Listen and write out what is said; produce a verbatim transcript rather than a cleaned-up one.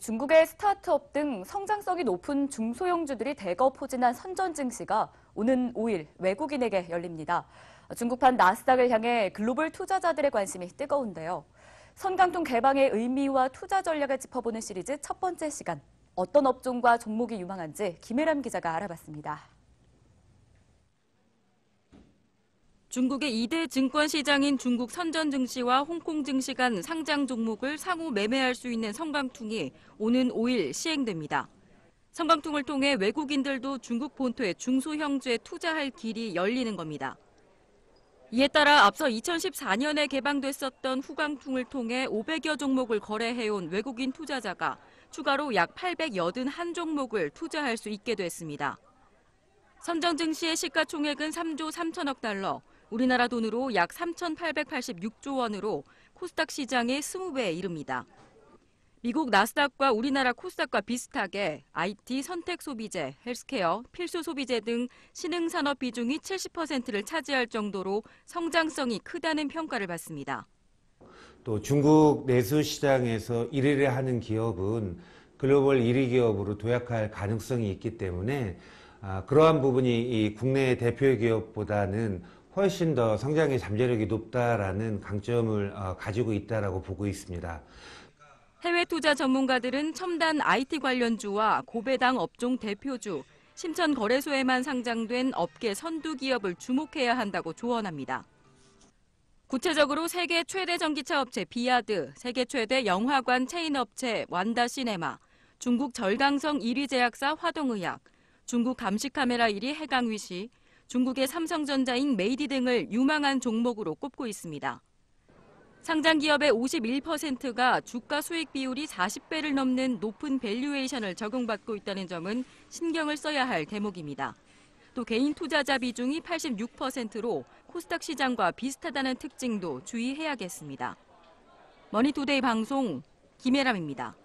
중국의 스타트업 등 성장성이 높은 중소형주들이 대거 포진한 선전 증시가 오는 오 일 외국인에게 열립니다. 중국판 나스닥을 향해 글로벌 투자자들의 관심이 뜨거운데요. 선강통 개방의 의미와 투자 전략을 짚어보는 시리즈 첫 번째 시간. 어떤 업종과 종목이 유망한지 김혜람 기자가 알아봤습니다. 중국의 이 대 증권시장인 중국 선전증시와 홍콩증시 간 상장 종목을 상호 매매할 수 있는 선강통이 오는 오 일 시행됩니다. 선강통을 통해 외국인들도 중국 본토의 중소형주에 투자할 길이 열리는 겁니다. 이에 따라 앞서 이천십사 년에 개방됐었던 후강통을 통해 오백여 종목을 거래해온 외국인 투자자가 추가로 약 팔백팔십일 종목을 투자할 수 있게 됐습니다. 선전증시의 시가총액은 삼조 삼천억 달러, 우리나라 돈으로 약 삼천팔백팔십육조 원으로 코스닥 시장의 이십 배에 이릅니다. 미국 나스닥과 우리나라 코스닥과 비슷하게 아이티, 선택소비재, 헬스케어, 필수소비재 등 신흥산업 비중이 칠십 퍼센트를 차지할 정도로 성장성이 크다는 평가를 받습니다. 또 중국 내수 시장에서 일 위를 하는 기업은 글로벌 일 위 기업으로 도약할 가능성이 있기 때문에 그러한 부분이 이 국내 대표 기업보다는 훨씬 더 성장의 잠재력이 높다라는 강점을 가지고 있다라고 보고 있습니다. 해외 투자 전문가들은 첨단 아이티 관련주와 고배당 업종 대표주, 심천 거래소에만 상장된 업계 선두 기업을 주목해야 한다고 조언합니다. 구체적으로 세계 최대 전기차 업체 비아드, 세계 최대 영화관 체인 업체 완다 시네마, 중국 절강성 일 위 제약사 화동의약, 중국 감시 카메라 일 위 해강위시, 중국의 삼성전자인 메이디 등을 유망한 종목으로 꼽고 있습니다. 상장 기업의 오십일 퍼센트가 주가 수익 비율이 사십 배를 넘는 높은 밸류에이션을 적용받고 있다는 점은 신경을 써야 할 대목입니다. 또 개인 투자자 비중이 팔십육 퍼센트로 코스닥 시장과 비슷하다는 특징도 주의해야겠습니다. 머니투데이 방송 김혜람입니다.